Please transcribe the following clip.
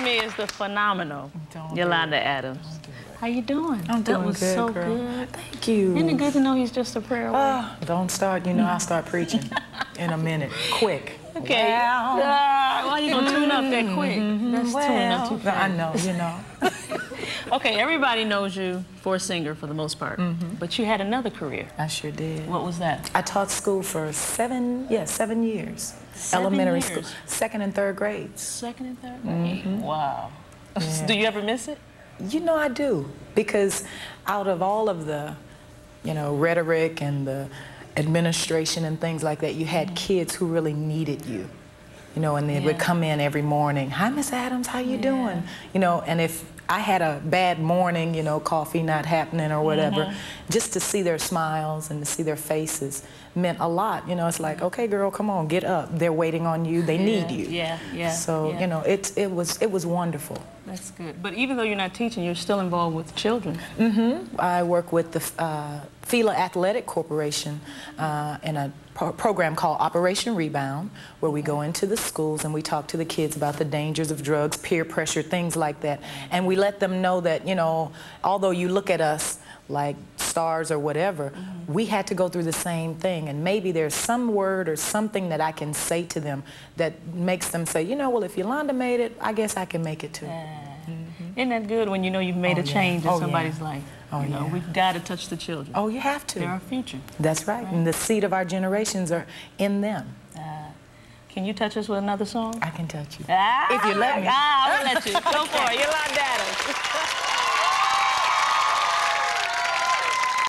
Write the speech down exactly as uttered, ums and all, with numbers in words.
me is the phenomenal Don't Yolanda Adams. How you doing? I'm that doing was good, so girl. good. Thank you. Isn't it good to know he's just a prayer away? Uh, don't start. You know I'll start preaching in a minute. Quick. Okay. Well, uh, why you gonna tune up that quick? Mm-hmm. That's well, tuning up too fast. I know, you know. Okay, everybody knows you for a singer for the most part, mm-hmm. but you had another career. I sure did. What was that? I taught school for seven, yeah, seven years. Seven Elementary years. school, second and third grades. Second and third grade. Mm-hmm. Wow. Yeah. Do you ever miss it? You know I do, because out of all of the, you know, rhetoric and the administration and things like that, you had mm-hmm. kids who really needed you. You know, and they yeah. would come in every morning. Hi, Miss Adams, how you yeah. doing? You know, and if I had a bad morning, you know, coffee not happening or whatever, mm-hmm. just to see their smiles and to see their faces meant a lot. You know, it's like, okay, girl, come on, get up. They're waiting on you. They yeah. need you. Yeah, yeah. So, yeah. you know, it, it, was, it was wonderful. That's good. But even though you're not teaching, you're still involved with children. Mm-hmm. I work with the uh, Fila Athletic Corporation uh, in a pro program called Operation Rebound, where we go into the schools and we talk to the kids about the dangers of drugs, peer pressure, things like that. And we let them know that, you know, although you look at us like stars or whatever, mm-hmm. we had to go through the same thing. And maybe there's some word or something that I can say to them that makes them say, you know, well, if Yolanda made it, I guess I can make it too. Uh, mm-hmm. Isn't that good when you know you've made oh, a change yeah. in oh, somebody's yeah. life? Oh, you know, yeah. we've got to touch the children. Oh, you have to. They're our future. That's right. right. And the seed of our generations are in them. Uh, can you touch us with another song? I can touch you. Ah, if you let me. Ah, I'll let you. Go for it. Yolanda Adams.